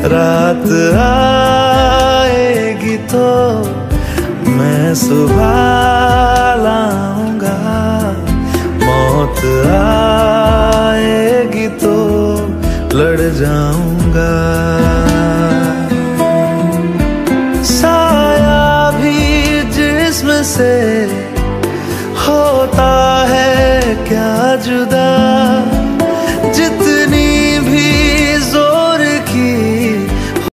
रात आएगी तो मैं सुबह लाऊंगा, मौत आएगी तो लड़ जाऊंगा। साया भी जिस्म से होता है क्या जुदा,